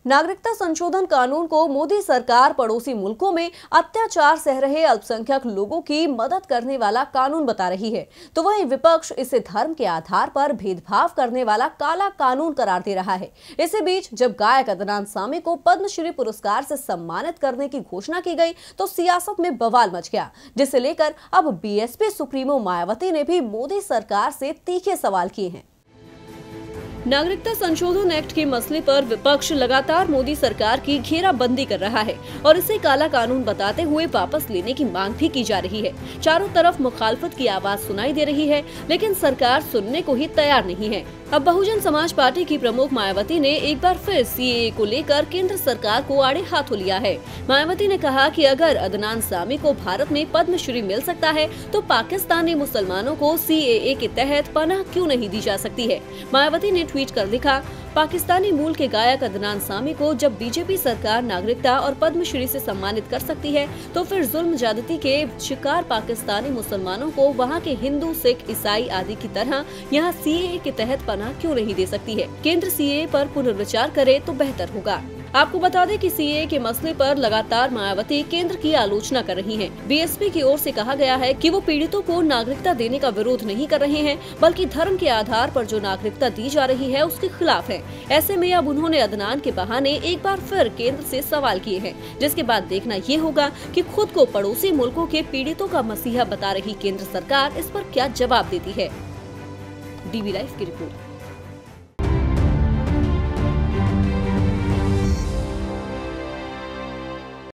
नागरिकता संशोधन कानून को मोदी सरकार पड़ोसी मुल्कों में अत्याचार सह रहे अल्पसंख्यक लोगों की मदद करने वाला कानून बता रही है, तो वहीं विपक्ष इसे धर्म के आधार पर भेदभाव करने वाला काला कानून करार दे रहा है। इसी बीच जब गायक अदनान सामी को पद्मश्री पुरस्कार से सम्मानित करने की घोषणा की गई तो सियासत में बवाल मच गया, जिसे लेकर अब बीएसपी सुप्रीमो मायावती ने भी मोदी सरकार से तीखे सवाल किए हैं। नागरिकता संशोधन एक्ट के मसले पर विपक्ष लगातार मोदी सरकार की घेराबंदी कर रहा है और इसे काला कानून बताते हुए वापस लेने की मांग भी की जा रही है। चारों तरफ मुखालफत की आवाज सुनाई दे रही है, लेकिन सरकार सुनने को ही तैयार नहीं है। अब बहुजन समाज पार्टी की प्रमुख मायावती ने एक बार फिर सीएए को लेकर केंद्र सरकार को आड़े हाथों लिया है। मायावती ने कहा कि अगर अदनान सामी को भारत में पद्मश्री मिल सकता है तो पाकिस्तानी मुसलमानों को सीएए के तहत पनाह क्यों नहीं दी जा सकती है। मायावती ने ट्वीट कर लिखा, पाकिस्तानी मूल के गायक अदनान सामी को जब बीजेपी सरकार नागरिकता और पद्मश्री से सम्मानित कर सकती है तो फिर जुल्म ज्यादती के शिकार पाकिस्तानी मुसलमानों को वहां के हिंदू, सिख, ईसाई आदि की तरह यहां सीएए के तहत पनाह क्यों नहीं दे सकती है। केंद्र सीएए पर पुनर्विचार करे तो बेहतर होगा। आपको बता दें कि सीएए के मसले पर लगातार मायावती केंद्र की आलोचना कर रही हैं। बीएसपी की ओर से कहा गया है कि वो पीड़ितों को नागरिकता देने का विरोध नहीं कर रहे हैं, बल्कि धर्म के आधार पर जो नागरिकता दी जा रही है उसके खिलाफ है। ऐसे में अब उन्होंने अदनान के बहाने एक बार फिर केंद्र से सवाल किए हैं, जिसके बाद देखना ये होगा कि खुद को पड़ोसी मुल्कों के पीड़ितों का मसीहा बता रही केंद्र सरकार इस पर क्या जवाब देती है। डीवी लाइव की रिपोर्ट।